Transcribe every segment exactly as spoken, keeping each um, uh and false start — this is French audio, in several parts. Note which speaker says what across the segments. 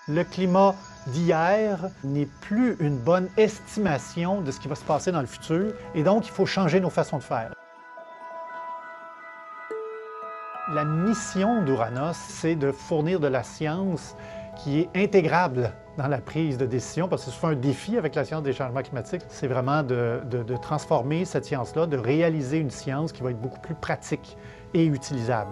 Speaker 1: Le climat d'hier n'est plus une bonne estimation de ce qui va se passer dans le futur et donc il faut changer nos façons de faire. La mission d'Ouranos, c'est de fournir de la science qui est intégrable dans la prise de décision, parce que c'est souvent un défi avec la science des changements climatiques. C'est vraiment de, de, de transformer cette science-là, de réaliser une science qui va être beaucoup plus pratique et utilisable.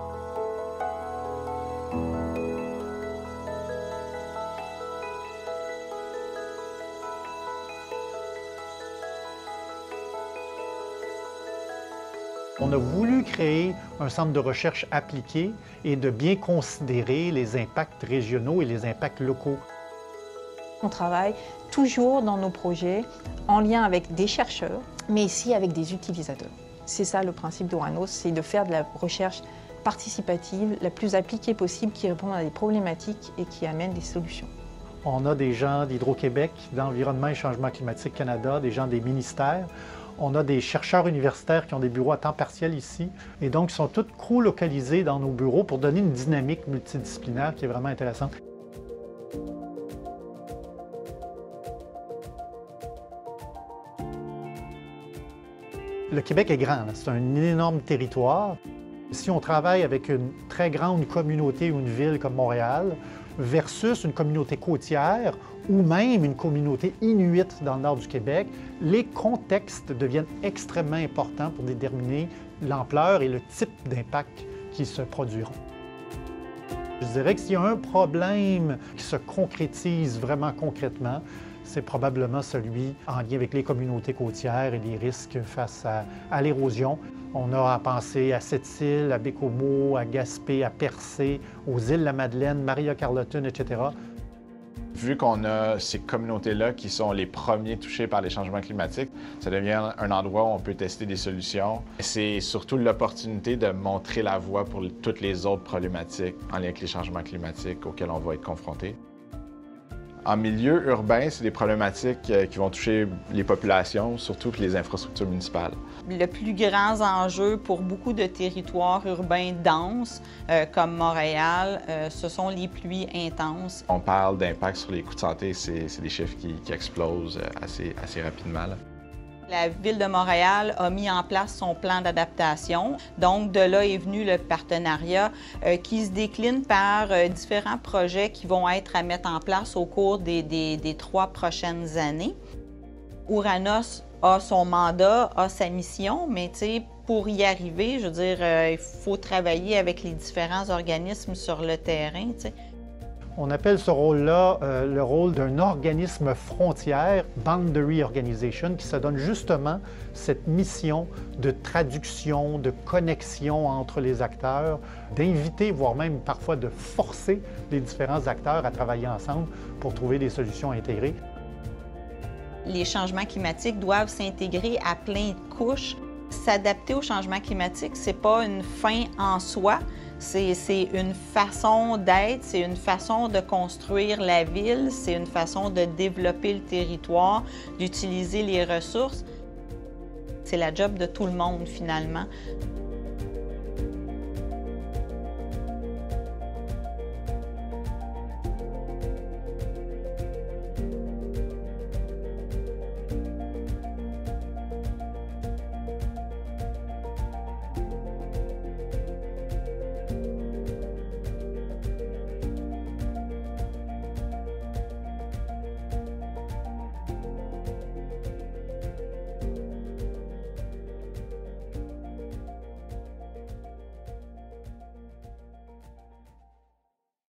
Speaker 1: On a voulu créer un centre de recherche appliqué et de bien considérer les impacts régionaux et les impacts locaux.
Speaker 2: On travaille toujours dans nos projets en lien avec des chercheurs, mais aussi avec des utilisateurs. C'est ça le principe d'Ouranos, c'est de faire de la recherche participative la plus appliquée possible, qui répond à des problématiques et qui amène des solutions.
Speaker 1: On a des gens d'Hydro-Québec, d'Environnement et Changement climatique Canada, des gens des ministères. On a des chercheurs universitaires qui ont des bureaux à temps partiel ici et donc ils sont tous co-localisés dans nos bureaux pour donner une dynamique multidisciplinaire qui est vraiment intéressante. Le Québec est grand, c'est un énorme territoire. Si on travaille avec une très grande communauté ou une ville comme Montréal versus une communauté côtière ou même une communauté inuite dans le nord du Québec, les contextes deviennent extrêmement importants pour déterminer l'ampleur et le type d'impact qui se produiront. Je dirais que s'il y a un problème qui se concrétise vraiment concrètement, c'est probablement celui en lien avec les communautés côtières et les risques face à, à l'érosion. On a à penser à Sept-Îles, à Bécomo, à Gaspé, à Percé, aux îles de la Madeleine, Maria-Carleton, et cetera.
Speaker 3: Vu qu'on a ces communautés-là qui sont les premiers touchés par les changements climatiques, ça devient un endroit où on peut tester des solutions. C'est surtout l'opportunité de montrer la voie pour toutes les autres problématiques en lien avec les changements climatiques auxquels on va être confrontés. En milieu urbain, c'est des problématiques qui vont toucher les populations, surtout que les infrastructures municipales.
Speaker 4: Le plus grand enjeu pour beaucoup de territoires urbains denses, euh, comme Montréal, euh, ce sont les pluies intenses.
Speaker 3: On parle d'impact sur les coûts de santé, c'est des chiffres qui, qui explosent assez, assez rapidement, là.
Speaker 4: La Ville de Montréal a mis en place son plan d'adaptation. Donc, de là est venu le partenariat euh, qui se décline par euh, différents projets qui vont être à mettre en place au cours des, des, des trois prochaines années. Ouranos a son mandat, a sa mission, mais tu sais, pour y arriver, je veux dire, euh, il faut travailler avec les différents organismes sur le terrain, tu sais.
Speaker 1: On appelle ce rôle-là euh, le rôle d'un organisme frontière, Boundary Organization, qui se donne justement cette mission de traduction, de connexion entre les acteurs, d'inviter, voire même parfois de forcer les différents acteurs à travailler ensemble pour trouver des solutions intégrées.
Speaker 4: Les changements climatiques doivent s'intégrer à plein de couches. S'adapter au changement climatique, ce n'est pas une fin en soi. C'est une façon d'être, c'est une façon de construire la ville, c'est une façon de développer le territoire, d'utiliser les ressources. C'est la job de tout le monde, finalement.